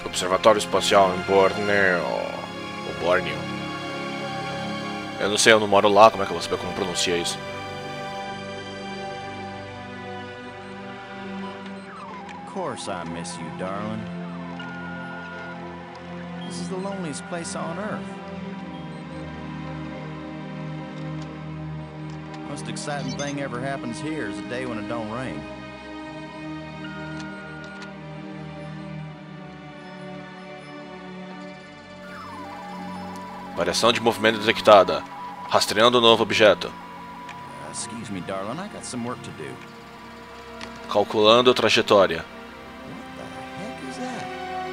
Observatório Espacial em Borneo. O Borneo. Eu não sei, eu não moro lá, como é que eu vou saber como pronuncia isso? Of course I miss you, darling. This is the loneliest place on Earth. Most exciting thing ever happens here is the day when it don't rain. Variação de movimento detectada. Rastreando o novo objeto. Excuse me, darling, I got some work to do. Calculando a trajetória. What the heck is that?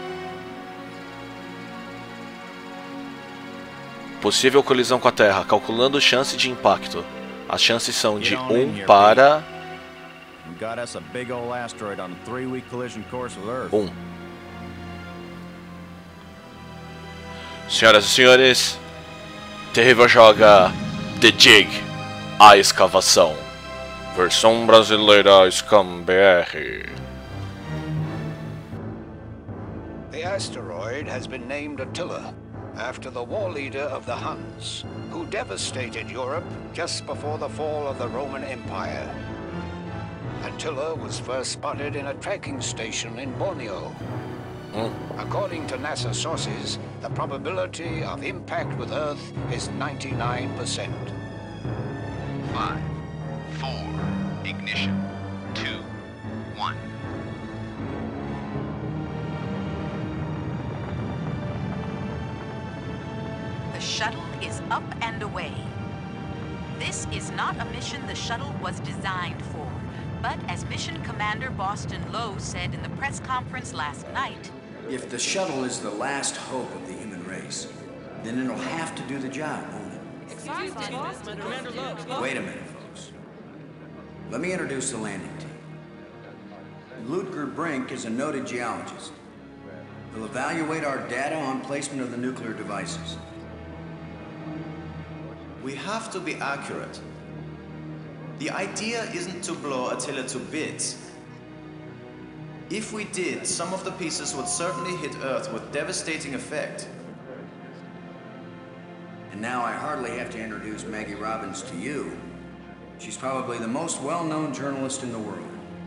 Possível colisão com a Terra. Calculando chance de impacto. As chances são de 1 para... We got us a big old asteroid on a 3-week collision course with Earth. 1. Senhoras e senhores, Terrível joga The Dig, a escavação. Versão brasileira Scam BR. The asteroid has been named Attila, after the war leader of the Huns, who devastated Europe just before the fall of the Roman Empire. Attila was first spotted in a tracking station in Borneo. According to NASA sources, the probability of impact with Earth is 99%. 5, 4, ignition, 2, 1. The shuttle is up and away. This is not a mission the shuttle was designed for, but as Mission Commander Boston Lowe said in the press conference last night, if the shuttle is the last hope of the human race, then it'll have to do the job, won't it? Wait a minute, folks. Let me introduce the landing team. Ludger Brink is a noted geologist. He'll evaluate our data on placement of the nuclear devices. We have to be accurate. The idea isn't to blow Attila to bits. If we did, some of the pieces would certainly hit Earth with devastating effect. And now I hardly have to introduce Maggie Robbins to you. She's probably the most well-known journalist in the world.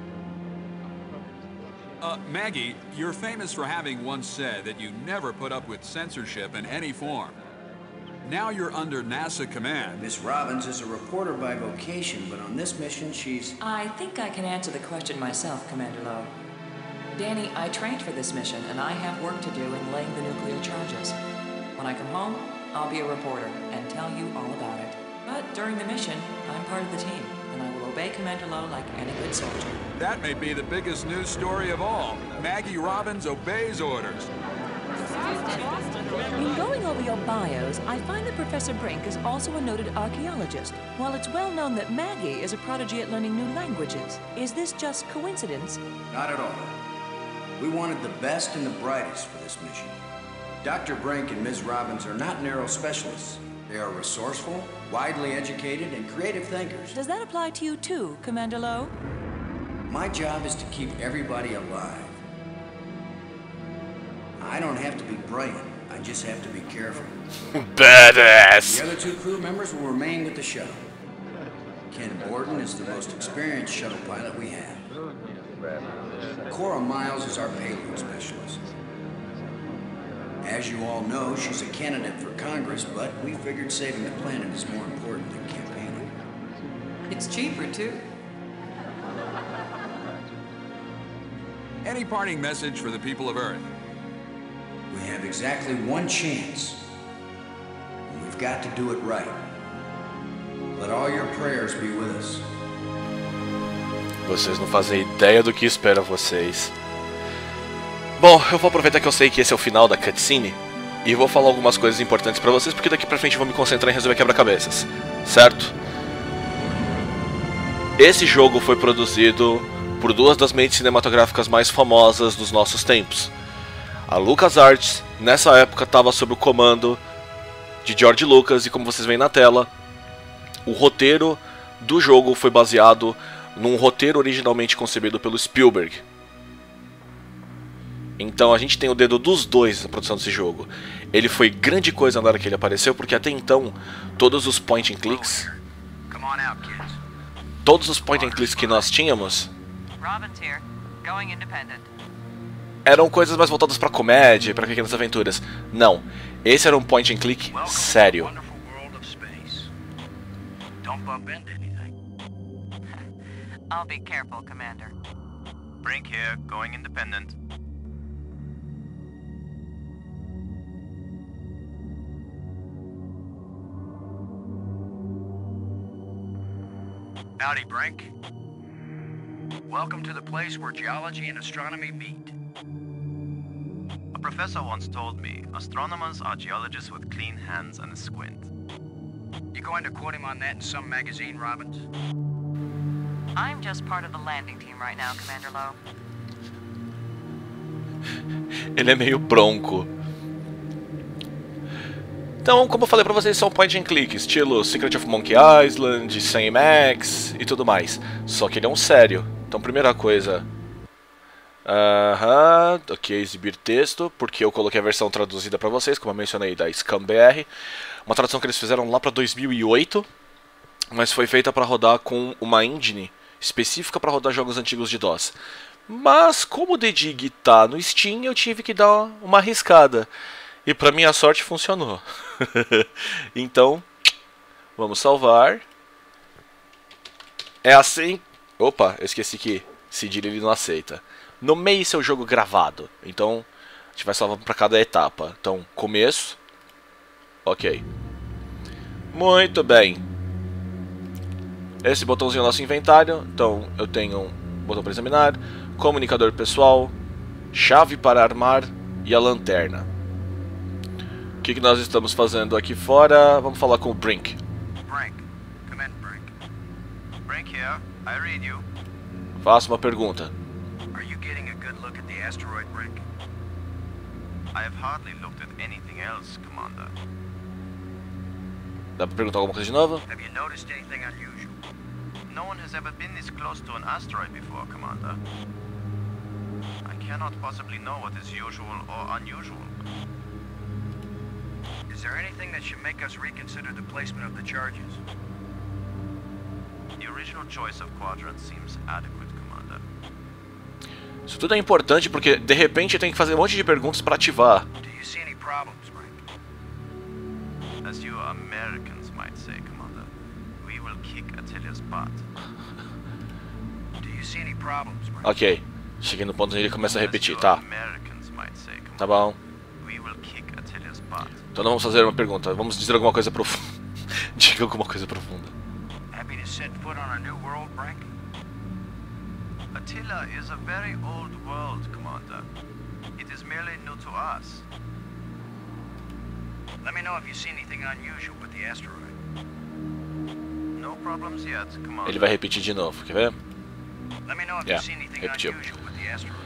Maggie, you're famous for having once said that you never put up with censorship in any form. Now you're under NASA command. Miss Robbins is a reporter by vocation, but on this mission she's... I think I can answer the question myself, Commander Lowe. Danny, I trained for this mission, and I have work to do in laying the nuclear charges. When I come home, I'll be a reporter and tell you all about it. But during the mission, I'm part of the team, and I will obey Commander Lowe like any good soldier. That may be the biggest news story of all. Maggie Robbins obeys orders. In going over your bios, I find that Professor Brink is also a noted archaeologist, while it's well known that Maggie is a prodigy at learning new languages. Is this just coincidence? Not at all. We wanted the best and the brightest for this mission. Dr. Brink and Ms. Robbins are not narrow specialists. They are resourceful, widely educated, and creative thinkers. Does that apply to you too, Commander Lowe? My job is to keep everybody alive. I don't have to be brilliant. I just have to be careful. Badass! The other 2 crew members will remain with the shuttle. Ken Borden is the most experienced shuttle pilot we have. Cora Miles is our payload specialist. As you all know, she's a candidate for Congress, but we figured saving the planet is more important than campaigning. It's cheaper, too. Any parting message for the people of Earth? We have exactly one chance. And we've got to do it right. Let all your prayers be with us. Vocês não fazem ideia do que espera vocês. Bom, eu vou aproveitar que eu sei que esse é o final da cutscene e vou falar algumas coisas importantes pra vocês, porque daqui pra frente eu vou me concentrar em resolver quebra-cabeças, certo? Esse jogo foi produzido por 2 das mentes cinematográficas mais famosas dos nossos tempos. A LucasArts, nessa época, estava sob o comando de George Lucas, e como vocês veem na tela, o roteiro do jogo foi baseado num roteiro originalmente concebido pelo Spielberg. Então a gente tem o dedo dos dois na produção desse jogo. Ele foi grande coisa na hora que ele apareceu, porque até então todos os point and clicks, que nós tínhamos eram coisas mais voltadas pra comédia, pra pequenas aventuras. Não, esse era um point and click sério. I'll be careful, Commander. Brink here, going independent. Howdy, Brink. Welcome to the place where geology and astronomy meet. A professor once told me, astronomers are geologists with clean hands and a squint. You going to quote him on that in some magazine, Robbins? I'm just part of the landing team right now, Commander Lowe. Ele é meio bronco. Então, como eu falei pra vocês, são point and click, estilo Secret of Monkey Island, Sam Max e tudo mais. Só que ele é um sério. Então, primeira coisa... ok, exibir texto, porque eu coloquei a versão traduzida pra vocês, como eu mencionei, da ScumBR. Uma tradução que eles fizeram lá pra 2008, mas foi feita pra rodar com uma engine específica para rodar jogos antigos de DOS. Mas como o The Dig tá no Steam, eu tive que dar uma arriscada. E para minha sorte funcionou. Então, vamos salvar. É assim... Opa, eu esqueci que cedilha ele não aceita. Nomeie seu jogo gravado. Então, a gente vai salvar para cada etapa. Então, começo. Ok. Muito bem. Esse botãozinho é o nosso inventário. Então eu tenho um botão para examinar, comunicador pessoal, chave para armar e a lanterna. O que nós estamos fazendo aqui fora? Vamos falar com o Brink. Brink, come in, Brink. Brink here, I read you. Faça uma pergunta. Are you getting a good look at the asteroid, Brink? I have hardly looked at anything else, Commander. Dá pra perguntar alguma coisa de novo? Have you noticed anything unusual? No one has ever been this close to an asteroid before, Commander. I cannot possibly know what is usual or unusual. Is there anything that should make us reconsider the placement of the charges? The original choice of quadrant seems adequate, Commander. Isso tudo é importante porque de repente tem que fazer um monte de perguntas para ativar. Do you see any problems, Brink? As you Americans might say, Commander, we will kick Attila's butt. Do you see any problems, Brink? Ok, cheguei no ponto onde ele começa a repetir, tá? Tá bom. Então não vamos fazer uma pergunta, vamos dizer alguma coisa profunda. Diga alguma coisa profunda. Happy to set foot on a new world, Brink? Attila is a very old world, Commander. It is merely new to us. Let me know if you see anything unusual with the asteroid. No problems yet, Commander. Ele vai repetir de novo, quer ver? Let me know if you see anything repetiu. unusual with the asteroid.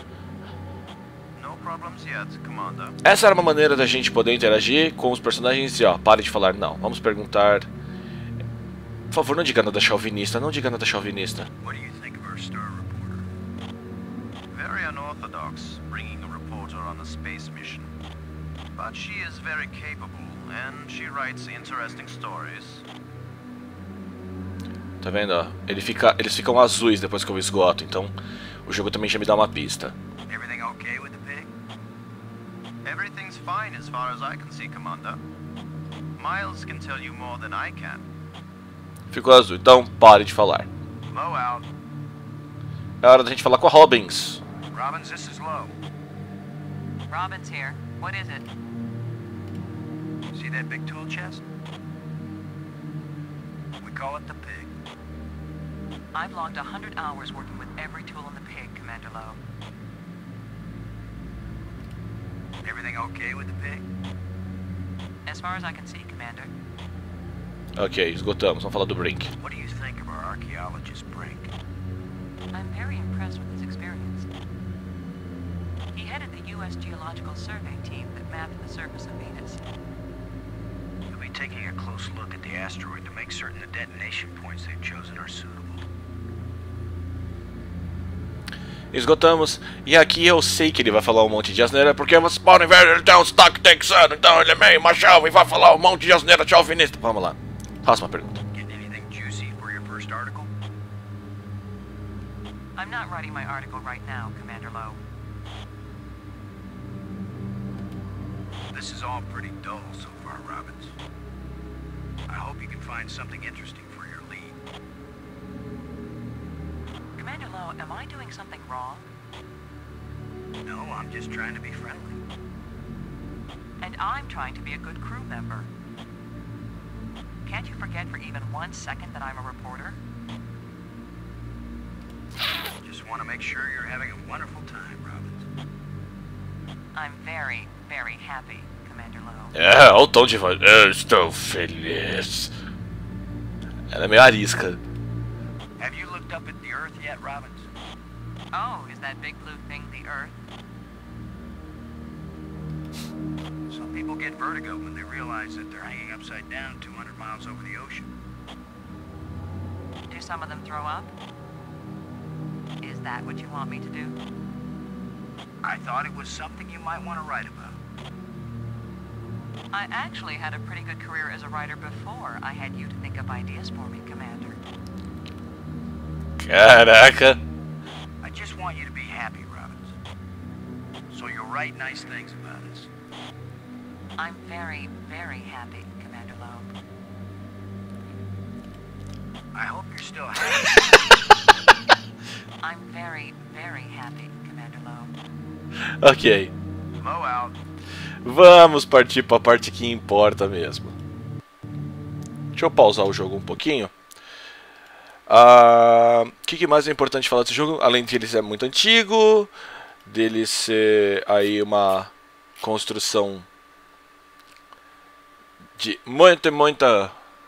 No problems yet, Commander. Essa era uma maneira da gente poder interagir com os personagens e ó, pare de falar não. Vamos perguntar. Por favor, não diga nada chauvinista, não diga nada chauvinista. What do you think of our star reporter? Very unorthodox, bringing a reporter on a space mission. But she is very capable, and she writes interesting stories. Tá vendo, ó? Eles ficam azuis depois que eu esgoto, então o jogo também já me dá uma pista. Everything okay with the pig? Everything's fine as far as I can see, Commander. Miles can tell you more than I can. Ficou azul, então pare de falar. Low out. É hora da gente falar com a Robbins. Robbins, this is Low. Robbins here. What is it? See that big tool chest? We call it the pig. I've logged 100 hours working with every tool in the pig, Commander Lowe. Everything okay with the pig? As far as I can see, Commander. Ok, esgotamos. Vamos falar do Brink. What do you think of our archaeologist, Brink? I'm very impressed with his experience. He headed the U.S. Geological Survey team that mapped the surface of Venus. We'll be taking a close look at the asteroid to make certain the detonation points they've chosen are suitable. Esgotamos. E aqui eu sei que ele vai falar um monte de asneira, porque vocês podem ver, ele tem um sotaque texano, então ele é meio machão e vai falar um monte de asneira chauvinista. Vamos lá. Faça uma pergunta. I'm not writing my article right now, Commander Lowe. This is all pretty dull so far, Robbins. I hope you can find something interesting for your lead. Commander Lowe, am I doing something wrong? No, I'm just trying to be friendly. And I'm trying to be a good crew member. Can't you forget for even 1 second that I'm a reporter? Just want to make sure you're having a wonderful time, Robbins. I'm very, very happy, Commander Lowe. É, olha o tom de voz. Eu estou feliz. Ela é meio arisca. Have you looked up at the Earth yet, Robbins? Oh, is that big blue thing the Earth? Some people get vertigo when they realize that they're hanging upside down 200 miles over the ocean. Do some of them throw up? Is that what you want me to do? I thought it was something you might want to write about. I actually had a pretty good career as a writer before I had you to think of ideas for me, Commander. Caraca. I just want you to be happy, Robbins. So you'll write nice things about us. I'm very, very happy, Commander Lowe. I hope you're still happy. I'm very, very happy, Commander Lowe. Ok. Low out. Vamos partir para a parte que importa mesmo. Deixa eu pausar o jogo um pouquinho. O que mais é importante falar desse jogo? Além de ele ser muito antigo, dele ser aí uma construção de muita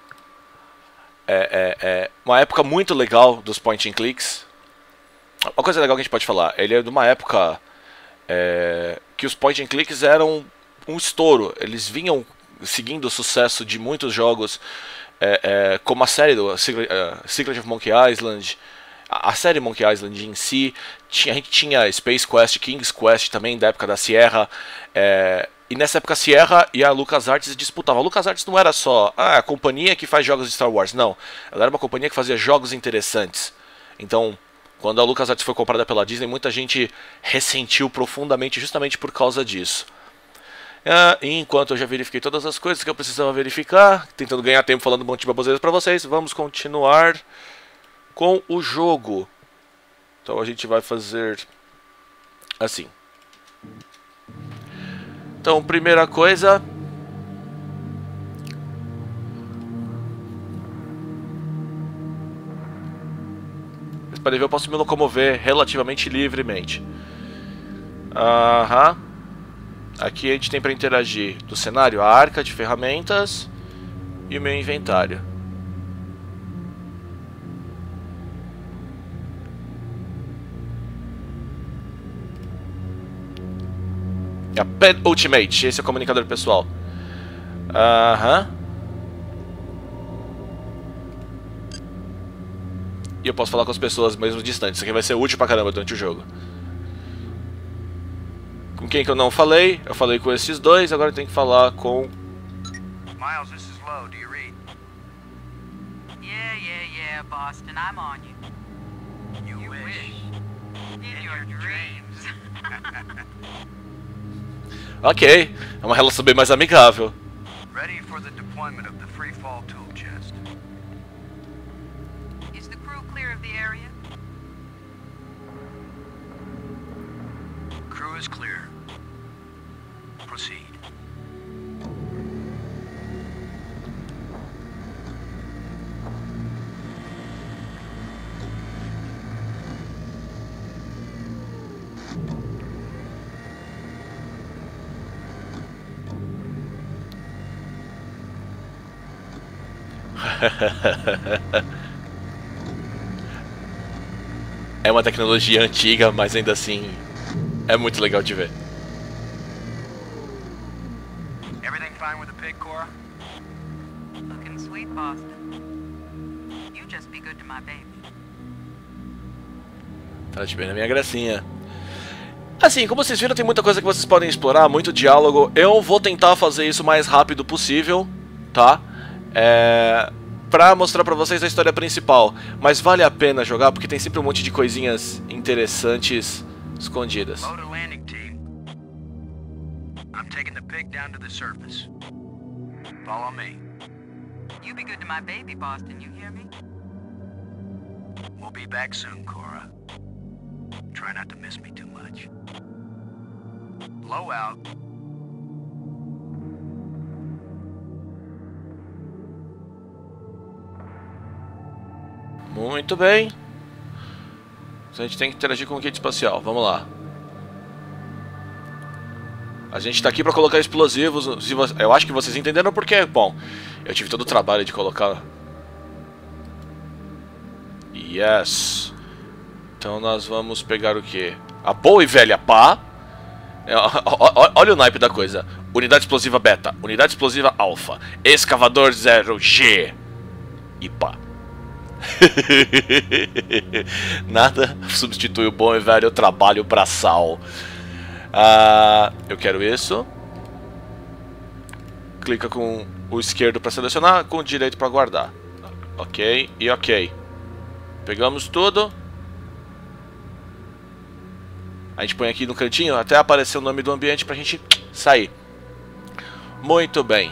uma época muito legal dos point and clicks. Uma coisa legal que a gente pode falar, ele é de uma época que os point and clicks eram um estouro. Eles vinham seguindo o sucesso de muitos jogos, como a série do Secret of Monkey Island, a série Monkey Island em si. A gente tinha Space Quest, King's Quest também, da época da Sierra. E nessa época a Sierra e a LucasArts disputavam. A LucasArts não era só a companhia que faz jogos de Star Wars, não. Ela era uma companhia que fazia jogos interessantes. Então, quando a LucasArts foi comprada pela Disney, muita gente ressentiu profundamente justamente por causa disso. E enquanto eu já verifiquei todas as coisas que eu precisava verificar, tentando ganhar tempo falando um monte de baboseiras para vocês, vamos continuar com o jogo. Então a gente vai fazer assim. Então, primeira coisa, vocês podem ver, eu posso me locomover relativamente livremente. Aqui a gente tem para interagir do cenário a arca de ferramentas e o meu inventário. A Pen Ultimate, esse é o comunicador pessoal. E eu posso falar com as pessoas mesmo distantes. Isso aqui vai ser útil pra caramba durante o jogo. Com quem que eu não falei? Eu falei com esses dois, agora eu tenho que falar com... Miles, this is Lowe. Do you read? Yeah, Boston. I'm on you. You wish. In your dreams. Ok, é uma relação bem mais amigável. Ready for the deployment of the free fall tool chest. Is the crew clear of the area? Crew is clear. Proceed. É uma tecnologia antiga, mas ainda assim é muito legal de ver. Everything fine with the pig, Cora? Looking sweet, Boston. You just be good to my baby. Tá de bem na minha gracinha. Assim, como vocês viram, tem muita coisa que vocês podem explorar, muito diálogo. Eu vou tentar fazer isso o mais rápido possível, tá? Pra mostrar pra vocês a história principal. Mas vale a pena jogar, porque tem sempre um monte de coisinhas interessantes escondidas. Motor landing team. I'm taking the pig down to the surface. Follow me. You be good to my baby, Boston, you hear me? We'll be back soon, Cora. Try not to miss me too much. Blow out. Muito bem. A gente tem que interagir com o kit espacial. Vamos lá. A gente tá aqui pra colocar explosivos. Eu acho que vocês entenderam porque, bom, eu tive todo o trabalho de colocar. Yes. Então nós vamos pegar o quê? A boa e velha pá. Olha o naipe da coisa. Unidade explosiva beta, unidade explosiva alfa, escavador 0G e pá. Nada substitui o bom e velho trabalho braçal. Eu quero isso. Clica com o esquerdo para selecionar, com o direito para guardar. Ok e ok. Pegamos tudo. A gente põe aqui no cantinho até aparecer o nome do ambiente pra gente sair. Muito bem.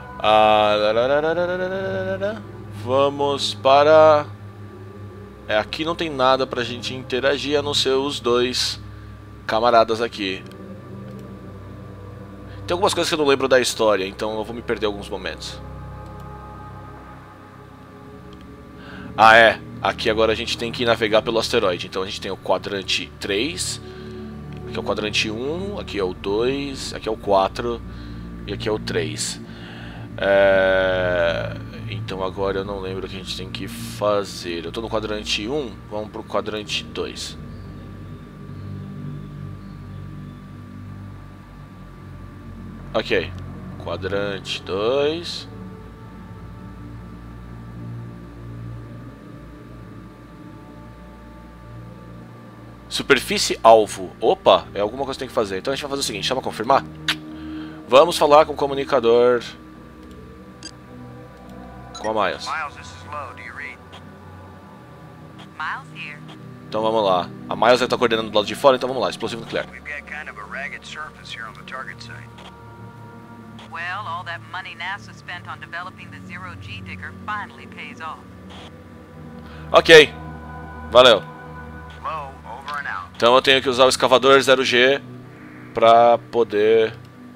Vamos para... aqui não tem nada pra gente interagir, a não ser os dois camaradas aqui. Tem algumas coisas que eu não lembro da história, então eu vou me perder alguns momentos. Aqui agora a gente tem que navegar pelo asteroide. Então a gente tem o quadrante 3. Aqui é o quadrante 1, aqui é o 2, aqui é o 4 e aqui é o 3. Então agora eu não lembro o que a gente tem que fazer. Eu estou no quadrante 1, vamos para o quadrante 2. Ok, quadrante 2. Superfície alvo. Opa, é alguma coisa que tem que fazer. Então a gente vai fazer o seguinte, chama confirmar. Vamos falar com o comunicador. Com a Miles. Miles, this is Low. Do you read? Miles here. Então vamos lá. A Miles está coordenando do lado de fora, então vamos lá. Explosivo nuclear. We've got kind of a ragged surface here on the target site. Well, all that money NASA spent on developing the Zero-G digger finally pays off. Ok. Valeu. Low, over and out. Então eu tenho que usar o escavador 0G pra poder...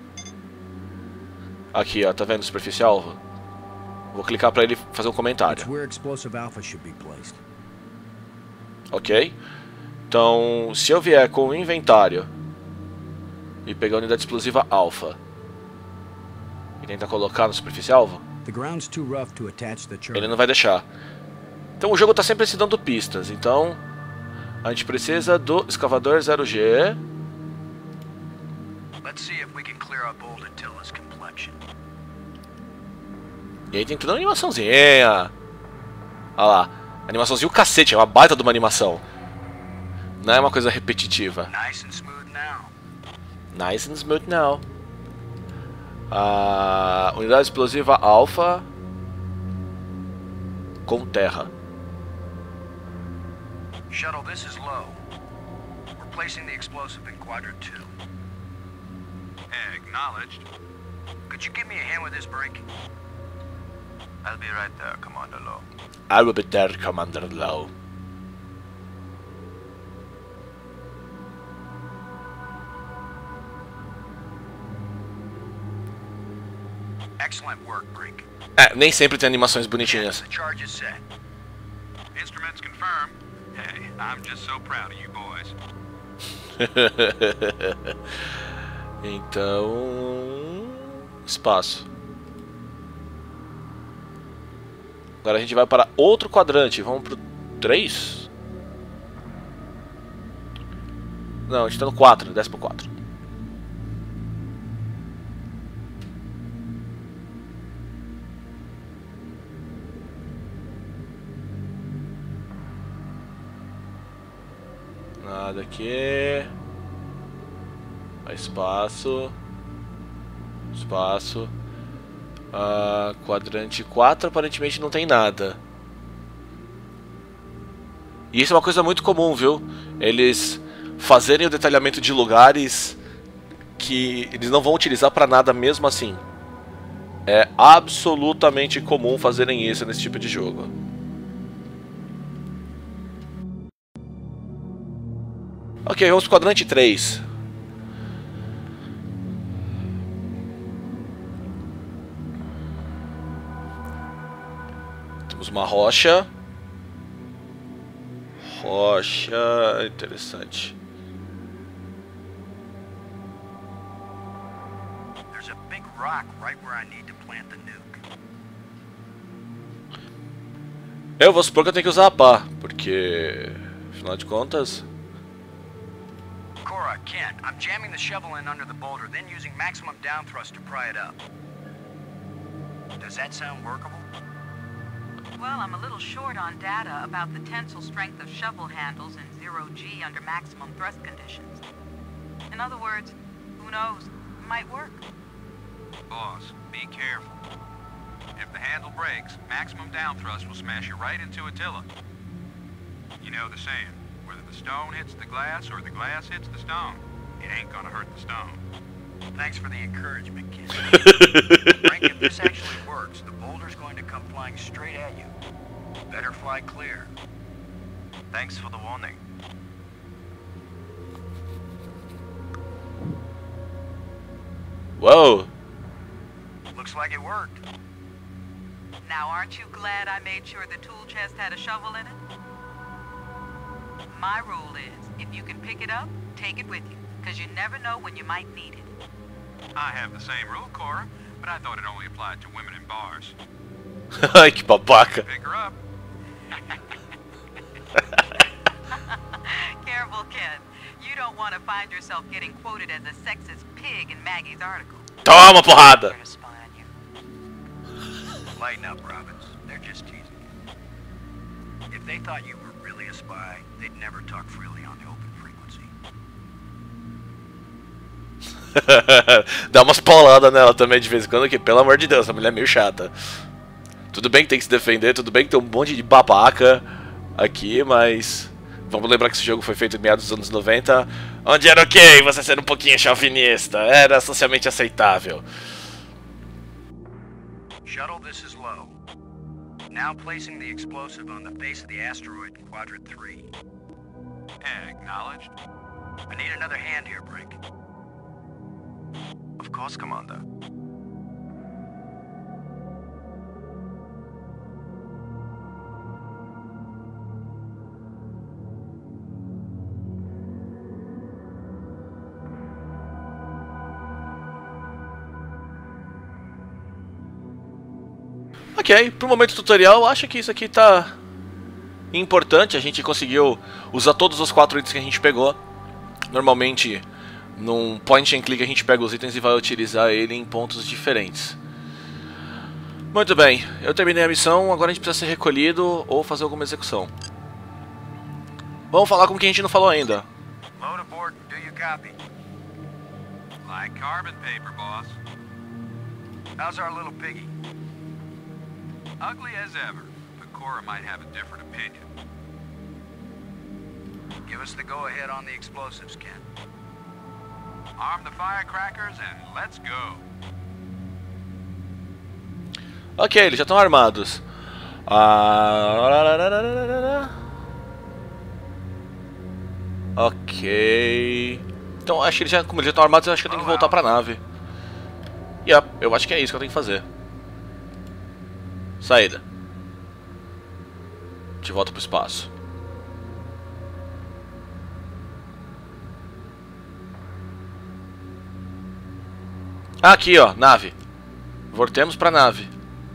Aqui, ó, tá vendo superfície alvo? Vou clicar pra ele fazer um comentário. It's where explosive alpha should be placed. Ok. Então, se eu vier com o inventário e pegar a unidade explosiva alfa e tentar colocar na superfície alvo, The ground's too rough to attach the charge. ele não vai deixar. Então o jogo tá sempre se dando pistas. Então a gente precisa do escavador 0G. Let's see if we can clear up old Attila's complexion. E aí tem toda uma animaçãozinha. Olha lá. Animaçãozinha o cacete, é uma baita de uma animação. Não é uma coisa repetitiva. Nice and smooth now. Nice and smooth now. A unidade explosiva alfa com terra. Shuttle, this is Low. We're placing the explosive in Quadrant 2. Acknowledged. Could you give me a hand with this, Brink? I'll be right there, Commander Low. I will be there, Commander Low. Excellent work, Brink. Nem sempre tem animações bonitinhas. The charge is set. Instruments confirmed. Hey, I'm just so proud of you boys. Então... espaço. Agora a gente vai para outro quadrante. Vamos pro 3? Não, a gente tá no 4. Desce pro 4. nada aqui. Espaço. Espaço. Quadrante 4 aparentemente não tem nada. E isso é uma coisa muito comum, viu? Eles fazerem o detalhamento de lugares que eles não vão utilizar pra nada mesmo assim. É absolutamente comum fazerem isso nesse tipo de jogo. Ok, vamos pro quadrante 3. Temos uma rocha. Rocha... interessante. There's a big rock right where I need to plant the nuke. Eu vou supor que eu tenho que usar a pá, porque... afinal de contas... Cora, Ken, I'm jamming the shovel in under the boulder, then using maximum down thrust to pry it up. Does that sound workable? Well, I'm a little short on data about the tensile strength of shovel handles in 0G under maximum thrust conditions. In other words, who knows? It might work. Boss, be careful. If the handle breaks, maximum down thrust will smash you right into Attila. You know the saying, whether the stone hits the glass or the glass hits the stone, it ain't gonna hurt the stone. Thanks for the encouragement, kid. Frank, if this actually works, the boulder's going to come flying straight at you. Better fly clear. Thanks for the warning. Whoa! Looks like it worked. Now, aren't you glad I made sure the tool chest had a shovel in it? My rule is, if you can pick it up, take it with you, because you never know when you might need it. I have the same rule, Cora, but I thought it only applied to women in bars. Ai, que babaca. Pick her up. Careful, Ken. You don't want to find yourself getting quoted as a sexist pig in Maggie's article. Toma, porrada! They're to spy on you. Lighten up, Robbins. They're just teasing you. If they thought you were really a spy, they'd never talk freely on the open frequency. Dá umas pauladas nela também de vez em quando, que pelo amor de Deus, a mulher é meio chata. Tudo bem que tem que se defender, tudo bem que tem um monte de babaca aqui, mas... vamos lembrar que esse jogo foi feito em meados dos anos 90, onde era ok você ser um pouquinho chauvinista, era socialmente aceitável. Shuttle, this is low. Now placing the explosive on the base of the asteroid in Quadrant 3. Acknowledged. I need another hand here, Brink. Of course, Commander. Ok, pro momento tutorial, acho que isso aqui tá importante. A gente conseguiu usar todos os 4 itens que a gente pegou. Normalmente, num point and click, a gente pega os itens e vai utilizar ele em pontos diferentes. Muito bem, eu terminei a missão, agora a gente precisa ser recolhido ou fazer alguma execução. Vamos falar com quem a gente não falou ainda. Load aboard, do you copy? Like carbon paper, boss. How's our little piggy? Ugly as ever, but Cora might have a different opinion. Give us the go-ahead on the explosives, Ken. Arm the firecrackers and let's go. Ok, eles já estão armados. Ok. Então acho que eles já, como eles já estão armados, eu acho que eu tenho que voltar pra nave. Eu acho que é isso que eu tenho que fazer. Saída. De volta pro espaço. Aqui, ó, nave. Voltemos pra nave.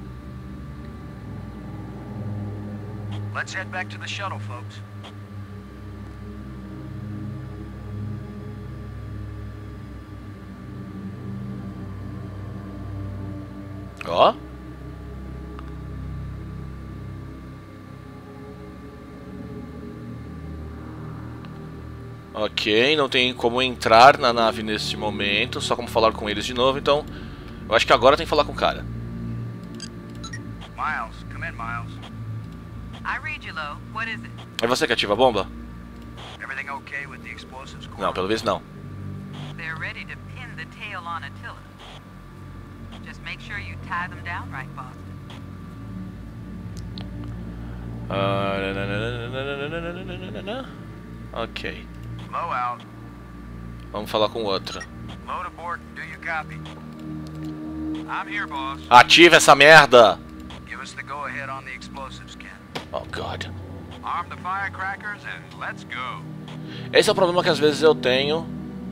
Let's head back to the shuttle, folks. Ó. Ok, não tem como entrar na nave neste momento, só como falar com eles de novo, então eu acho que agora tem que falar com o cara. Miles, come in, Miles. I read you, Lo. What is it? É você que ativa a bomba? Everything okay with the explosives, Cora? Não, pelo visto não. They're ready to pin the tail on Attila. Just make sure you tie them down right, Boston. Ok. Low out. Vamos falar com outra. Load aboard. Do you copy? I'm here, boss. Ativa essa merda! Give us the go-ahead on the explosives, Ken. Oh, God. Arm the firecrackers and let's go. Esse é o problema que às vezes eu tenho.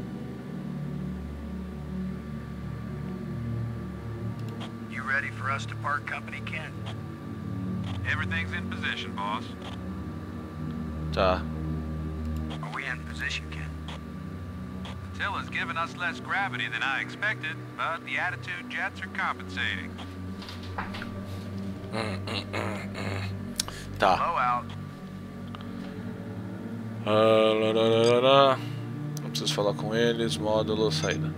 You ready for us to part company, Ken? Everything's in position, boss. Tá. Are we in position, Ken? Attila's given us less gravity than I expected, but the attitude jets are compensating. Tá. Low out. Não preciso falar com eles. Módulo, saída.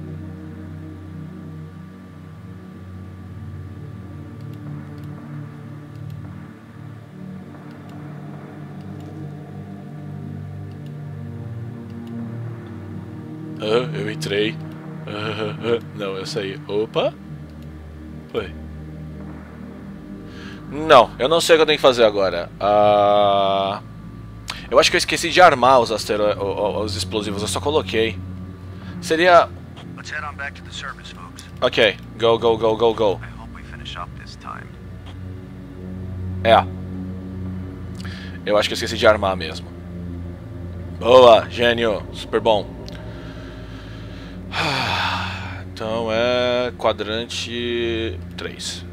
Eu entrei. Não, eu saí. Opa! Foi. Não, eu não sei o que eu tenho que fazer agora. Eu acho que eu esqueci de armar os explosivos, eu só coloquei. Seria... Let's head on back to the surface, folks. Ok, go, go, go, go, go. I hope we finish up this time. É. Eu acho que eu esqueci de armar mesmo. Boa, gênio, super bom. Então é quadrante 3.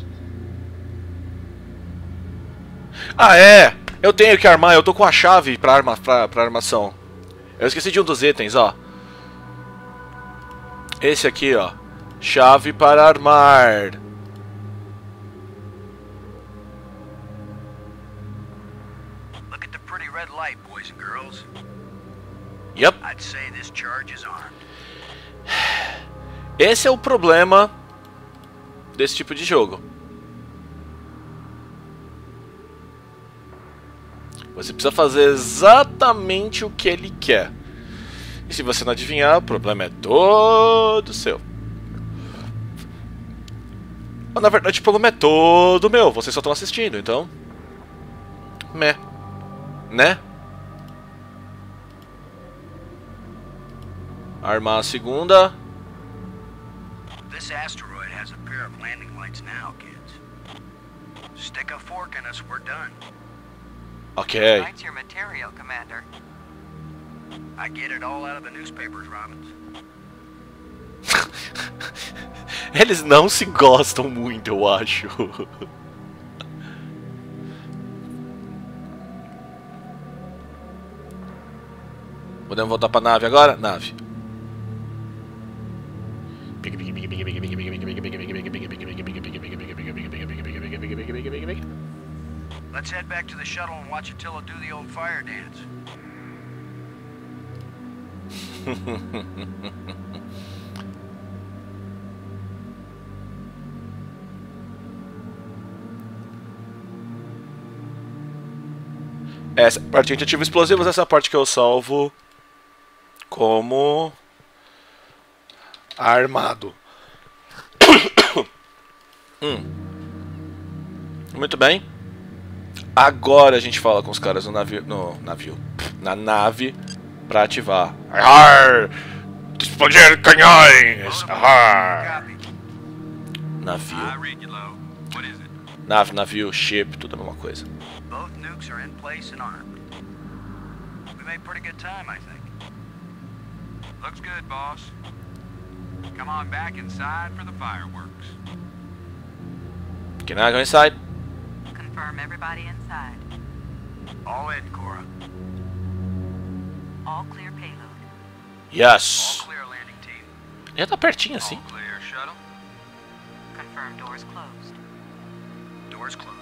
Ah, é! Eu tenho que armar, eu tô com a chave pra armação. Eu esqueci de um dos itens, ó. Esse aqui, ó. Chave para armar. Look at the pretty red light, boys and girls. Yep. I'd say this charge is armed. Esse é o problema desse tipo de jogo. Você precisa fazer exatamente o que ele quer. E se você não adivinhar, o problema é todo seu. Ou, na verdade, o problema é todo meu. Vocês só estão assistindo, então... Né? Armar a segunda. This asteroid has a pair of landing lights now, kids. Stick a fork in us, we're done. Ok. What's your material, Commander? I get it all out of the newspapers, Robbins. Eles não se gostam muito, eu acho. Podemos voltar pra nave agora? Nave. Let's head back to the shuttle and watch Attila do the old fire dance. Essa parte a gente ativa explosivos, essa parte que eu salvo como armado. Muito bem. Agora a gente fala com os caras na nave pra ativar. Arr! Explodir canhões! Arr! Navio. Navio, ship, tudo a mesma coisa. Both nukes are in place and armed. We made pretty good time, I think. Looks good, boss. Come on back inside for the fireworks. Can I go inside? Confirm everybody inside. All in, Cora. All clear payload. Yes. All clear, landing team. Já tá pertinho assim. All clear, shuttle. Confirm doors closed. Doors closed.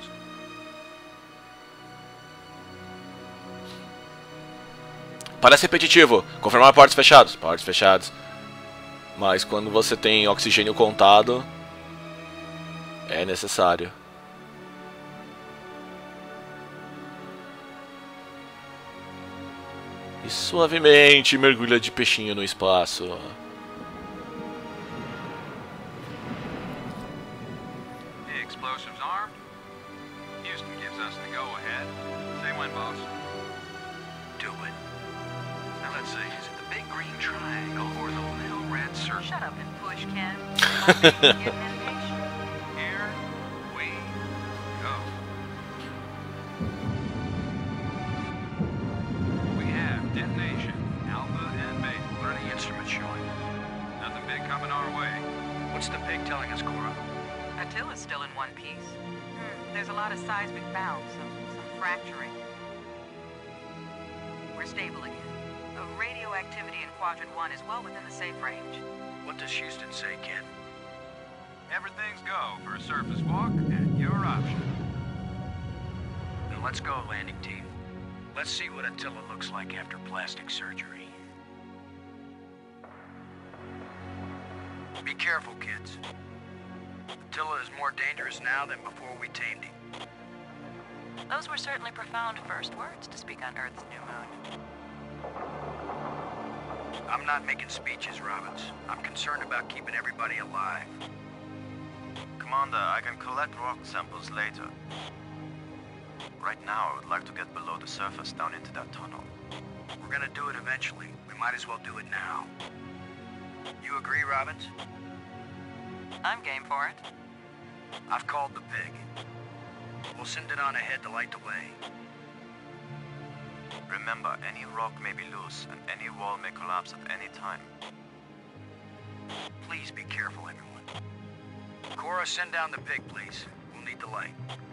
Parece repetitivo. Confirmar portas fechadas. Portas fechadas. Mas quando você tem oxigênio contado, é necessário. E suavemente mergulha de peixinho no espaço. The explosives armed. Houston gives us the go-ahead. Say when, boss. Do it. Now let's see, is it the big green triangle or the little red circle? Shut up and push, Ken. I'm getting impatient. Here we go. We have detonation, Alpha and Beta. What are the instruments showing? Nothing big coming our way. What's the pig telling us, Cora? Attila's still in one piece. There's a lot of seismic bounce, some fracturing. We're stable again. The radioactivity in Quadrant 1 is well within the safe range. What does Houston say, Ken? Everything's go for a surface walk at your option. Then let's go, landing team. Let's see what Attila looks like after plastic surgery. Be careful, kids. Attila is more dangerous now than before we tamed him. Those were certainly profound first words to speak on Earth's new moon. I'm not making speeches, Robbins. I'm concerned about keeping everybody alive. Commander, I can collect rock samples later. Right now, I would like to get below the surface down into that tunnel. We're gonna do it eventually. We might as well do it now. You agree, Robbins? I'm game for it. I've called the pig. We'll send it on ahead to light the way. Remember, any rock may be loose, and any wall may collapse at any time. Please be careful, everyone. Cora, send down the pig, please. We'll need the light.